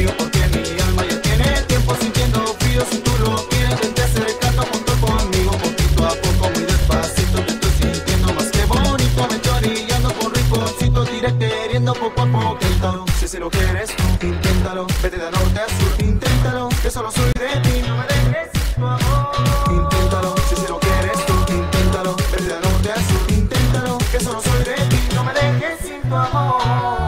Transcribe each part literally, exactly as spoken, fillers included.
conmigo porque mi alma ya tiene tiempo sintiendo frío. Si tú lo quieres, vente acercando junto conmigo, poquito a poco, muy despacito. Te estoy sintiendo más que bonito, me estoy orillando con rinconcito, diré queriendo poco a poquito. Si si lo quieres, tú inténtalo, vete de norte a sur, inténtalo, que solo soy de ti, no me dejes sin tu amor. Inténtalo, si si lo quieres, tú inténtalo, vete de norte a sur, inténtalo, que solo soy de ti, no me dejes sin tu amor.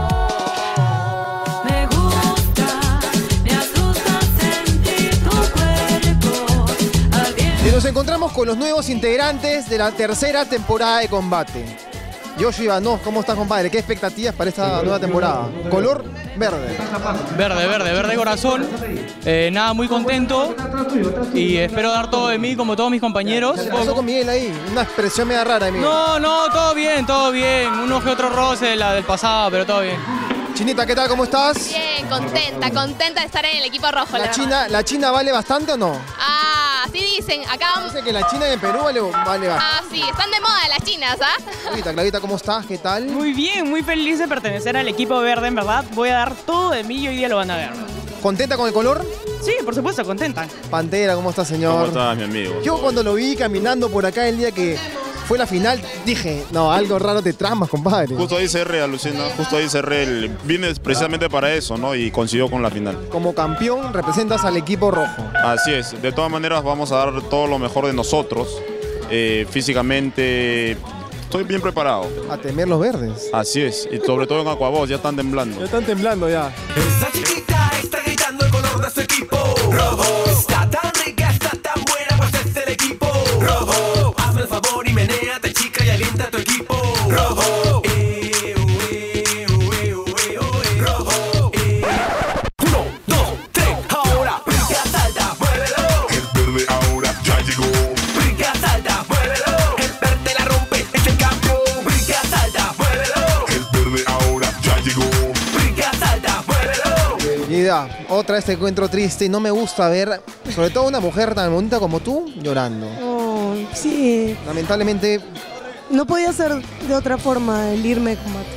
Nos encontramos con los nuevos integrantes de la tercera temporada de Combate. Yoshi Ivanov, ¿cómo estás, compadre? ¿Qué expectativas para esta nueva temporada? Color verde. Verde, verde, verde corazón. Eh, nada, muy contento y espero dar todo de mí como todos mis compañeros. ¿Qué pasó con Miguel ahí? Una expresión media rara de Miguel. No, no, todo bien, todo bien. Uno que otro roce la del pasado, pero todo bien. Chinita, ¿qué tal? ¿Cómo estás? Bien, contenta, contenta de estar en el equipo rojo. ¿La, la China, ¿La China vale bastante o no? Ah, así dicen. Acá vamos. Dice que la China en Perú vale, vale bastante. Ah, sí, están de moda las chinas, ¿ah? Clarita, Clarita, ¿cómo estás? ¿Qué tal? Muy bien, muy feliz de pertenecer al equipo verde, en verdad. Voy a dar todo de mí y hoy día lo van a ver. ¿Contenta con el color? Sí, por supuesto, contenta. Pantera, ¿cómo estás, señor? ¿Cómo estás, mi amigo? Yo cuando lo vi caminando por acá el día que fue la final, dije, no, algo raro te tramas, compadre. Justo ahí cerré, alucina, justo ahí cerré. El... Vine precisamente para eso, ¿no? Y consiguió con la final. Como campeón representas al equipo rojo. Así es, de todas maneras vamos a dar todo lo mejor de nosotros. Eh, físicamente estoy bien preparado. A temer los verdes. Así es, y sobre todo en Aquavoz, ya están temblando. Ya están temblando ya. Esa chiquita está gritando el color de su equipo rojo. Está tan rica, está tan buena, pues es el equipo rojo. Hazme el favor y menéate, chica, y alienta a tu equipo rojo. Eh, eh, eh, eh, eh, eh, rojo. Eh. Uno, dos, tres, ahora brinca, salta, muévelo. El verde ahora ya llegó. Brinca, salta, muévelo. El verde la rompe, es el campeón. Brinca, salta, muévelo. El verde ahora ya llegó. Brinca, salta, muévelo. Vida, otra vez te encuentro triste y no me gusta ver, sobre todo una mujer tan bonita como tú, llorando. Oh, sí. Lamentablemente, No podía ser de otra forma el irme de combate.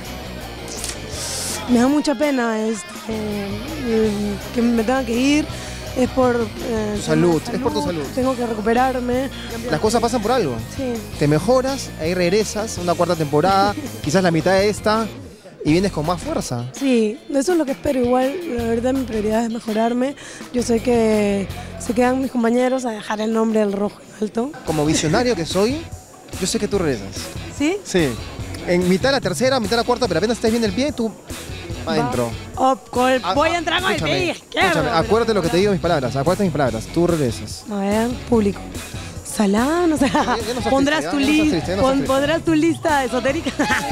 Me da mucha pena este, eh, que me tenga que ir. Es por eh, Tu salud, es por tu salud. Tengo que recuperarme. las cosas pasan por algo. Sí. Te mejoras, ahí regresas, una cuarta temporada, quizás la mitad de esta, y vienes con más fuerza. Sí, eso es lo que espero. Igual, la verdad, mi prioridad es mejorarme. Yo sé que se quedan mis compañeros a dejar el nombre del rojo en alto. Como visionario que soy, yo sé que tú regresas. ¿Sí? Sí. En mitad de la tercera, mitad de la cuarta, pero apenas estés bien el pie, tú adentro. Oh, con el- Ah, voy ah, a entrar con el escúchame, pie izquierdo. escúchame, acuérdate lo que te digo mis palabras, acuérdate mis palabras, tú regresas. A ver, público. Salán, o sea, ya no seas pondrás, triste, tu ya no seas li- triste, ya no seas pon- triste. pondrás tu lista esotérica.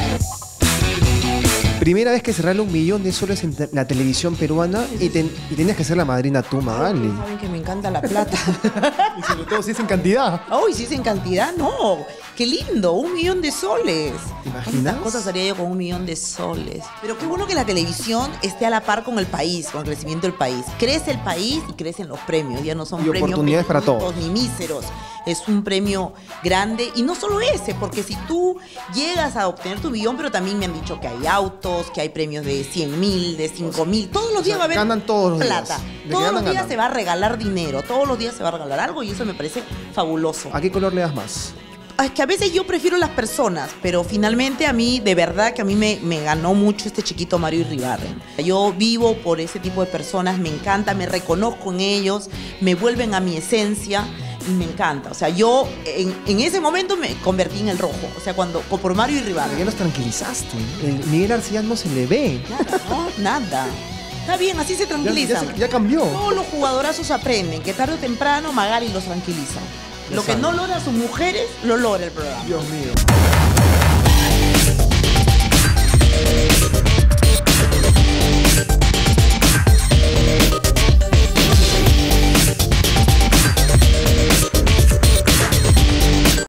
Primera vez que se regala un millón de soles en te- la televisión peruana y, ten- y tenías que ser la madrina tú, Magali. Saben que me encanta la plata. Y sobre todo si es en cantidad. Uy, si es en cantidad, no. Qué lindo, un millón de soles. ¿Te imaginas? ¿Cuántas cosas haría yo con un millón de soles? Pero qué bueno que la televisión esté a la par con el país, con el crecimiento del país. Crece el país y crecen los premios. Ya no son Y premios oportunidades para pequeñitos todos. ni míseros. Es un premio grande. Y no solo ese, porque si tú llegas a obtener tu millón, pero también me han dicho que hay autos, que hay premios de cien mil, de cinco mil. Todos los días va a haber ganan todos los días. plata. De que Todos los ganan, días ganan. se va a regalar dinero. Todos los días se va a regalar algo y eso me parece fabuloso. ¿A qué color le das más? Es que a veces yo prefiero las personas, pero finalmente a mí, de verdad que a mí me, me ganó mucho este chiquito Mario Iribarren. Yo vivo por ese tipo de personas, me encanta, me reconozco en ellos, me vuelven a mi esencia y me encanta. O sea, yo en, en ese momento me convertí en el rojo, o sea, cuando por Mario Ya Iribarren. los tranquilizaste. El Miguel Arcillán no se le ve. Nada, ¿no? Nada. Está bien, así se Ya, tranquilizan. ya se- ya cambió. Todos los jugadorazos aprenden que tarde o temprano Magali los tranquiliza. Lo que no logra sus mujeres, lo logra el programa. Dios mío.